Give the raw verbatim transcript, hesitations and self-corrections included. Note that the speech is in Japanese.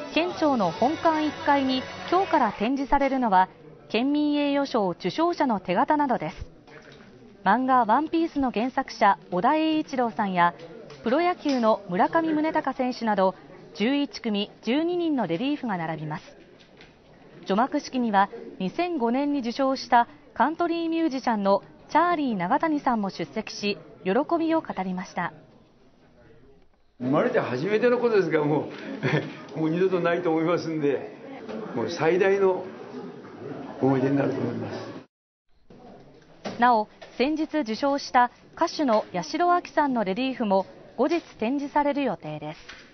県庁の本館いっかいに今日から展示されるのは県民栄誉賞受賞者の手形などです。漫画ワンピースの原作者尾田栄一郎さんやプロ野球の村上宗隆選手などじゅういちくみじゅうににんのレリーフが並びます。除幕式にはにせんごねんに受賞したカントリーミュージシャンのチャーリー長谷さんも出席し喜びを語りました。 生まれて初めてのことですがもう、もう二度とないと思いますんで、もう最大の思い出になると思います。 なお、先日受賞した歌手の八代亜紀さんのレリーフも後日展示される予定です。